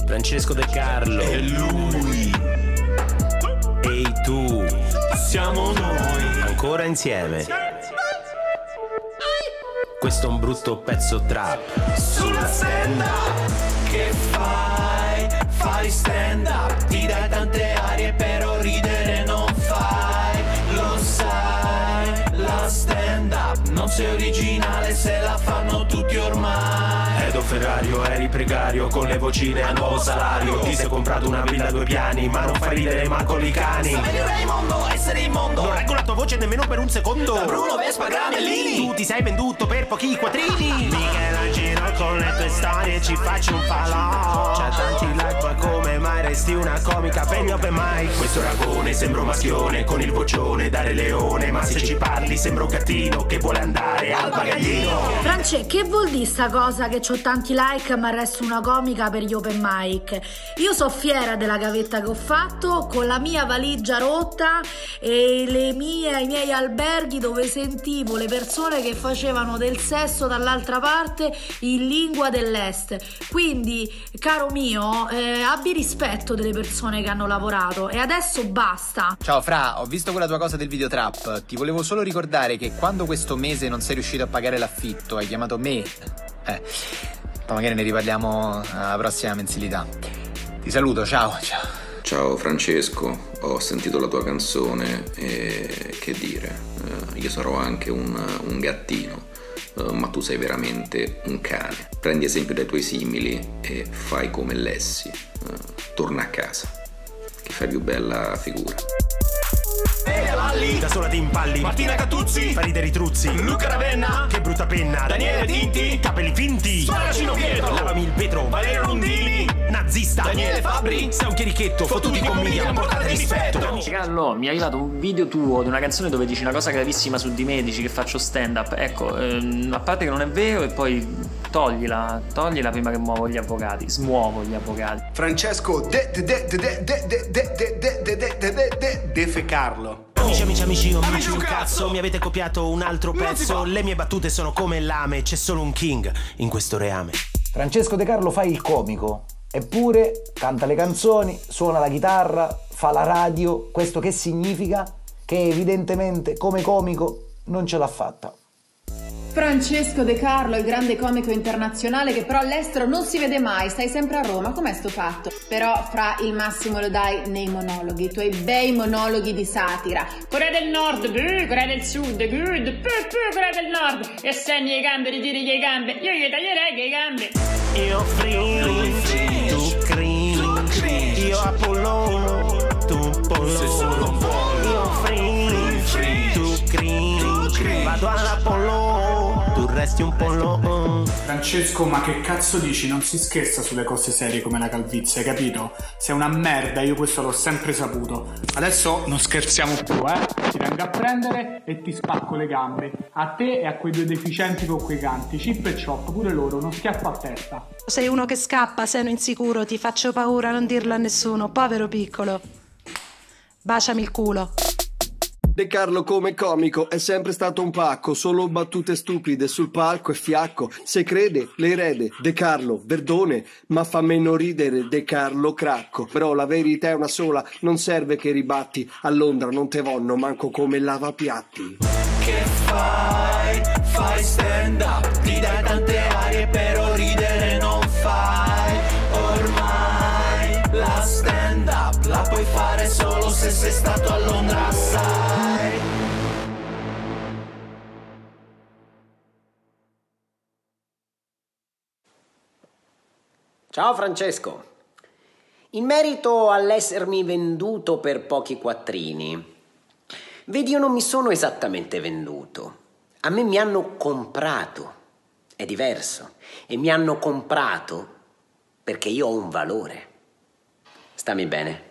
Francesco De Carlo. E lui. Ehi tu. Siamo noi. Ancora insieme. Questo è un brutto pezzo trap. Sulla stand up. Che fai? Fai stand up. Ti dai tante arie però ridere non fai. Lo sai, la stand up non sei originale se la fanno tutti ormai. Edo Ferrario, eri precario con le vocine a nuovo salario. Ti sei comprato una villa a 2 piani, ma non fai ridere manco i cani. Saverio Raimondo, essere immondo. Non reggo la tua voce nemmeno per un secondo. Da Bruno, Vespa, Gramellini. Tu ti sei venduto per pochi quattrini. Michelangelo con le tue storie ci faccio un falò. C'ha tanti like ma come mai resti una comica per gli open mic? Questo ragone sembra un maschione con il vocione da Re Leone. Ma se ci parli sembra un gattino che vuole andare al bagaglino. France, che vuol dire sta cosa che c'ho tanti like ma resto una comica per gli open mic? Io so fiera della gavetta che ho fatto con la mia valigia rotta e i miei alberghi dove sentivo le persone che facevano del sesso dall'altra parte in lingua dell'est. Quindi, caro mio, abbi rispetto delle persone che hanno lavorato e adesso basta. Ciao Fra, ho visto quella tua cosa del videotrap. Ti volevo solo ricordare che quando questo mese non sei riuscito a pagare l'affitto hai chiamato me. Poi magari ne riparliamo alla prossima mensilità. Ti saluto, ciao. Ciao Francesco, ho sentito la tua canzone e che dire, io sarò anche un gattino, ma tu sei veramente un cane. Prendi esempio dai tuoi simili e fai come Lessi, torna a casa, che fai più bella figura. Da sola ti impalli. Martina Catuzzi. Fai ridere i truzzi. Luca Ravenna. Che brutta penna. Daniele Tinti. Capelli finti. Suonacino Pietro. Lavami il vetro. Valerio Rondini. Nazista. Daniele Fabbri. Sei un chierichetto. Fottuti con miglia. Portate rispetto. Carlo, mi è arrivato un video tuo di una canzone dove dici una cosa gravissima su di me, dici che faccio stand up. Ecco, a parte che non è vero, e poi toglila prima che muovo gli avvocati. Smuovo gli avvocati. Francesco defecarlo. Amici, non mi un cazzo. Mi avete copiato un altro pezzo. Le mie battute sono come lame. C'è solo un king in questo reame. Francesco De Carlo fa il comico, eppure canta le canzoni, suona la chitarra, fa la radio. Questo che significa? Che evidentemente come comico non ce l'ha fatta. Francesco De Carlo, il grande comico internazionale che però all'estero non si vede mai, stai sempre a Roma, com'è sto fatto? Però Fra il massimo lo dai nei monologhi, i tuoi bei monologhi di satira. Corea del Nord, Corea del Sud, Corea del Nord, e segni le gambe, ritiri le gambe, io gli taglierei le gambe. Io free, tu clean, io Apollo, tu pollo. Se solo vuoi. Io free, tu clean, vado all'Apollo, tu resti un pollo. Francesco, ma che cazzo dici? Non si scherza sulle cose serie come la calvizie, capito? Sei una merda, io questo l'ho sempre saputo. Adesso non scherziamo più, Ti vengo a prendere e ti spacco le gambe. A te e a quei 2 deficienti con quei canti, Chip e Chop, pure loro, uno schiaffo a testa. Sei uno che scappa, sei uno insicuro, ti faccio paura, non dirlo a nessuno, povero piccolo. Baciami il culo. De Carlo come comico è sempre stato un pacco, solo battute stupide sul palco e fiacco. Se crede, le erede, De Carlo, Verdone, ma fa meno ridere De Carlo Cracco. Però la verità è una sola, non serve che ribatti, a Londra non te vonno manco come lavapiatti. Che fai? Fai stand up, ti dai tante arie però ridere non fai. Ormai la stand up la puoi fare solo se sei stato a Londra, sai. Ciao Francesco, in merito all'essermi venduto per pochi quattrini, vedi, io non mi sono esattamente venduto, a me mi hanno comprato, è diverso, e mi hanno comprato perché io ho un valore. Stammi bene.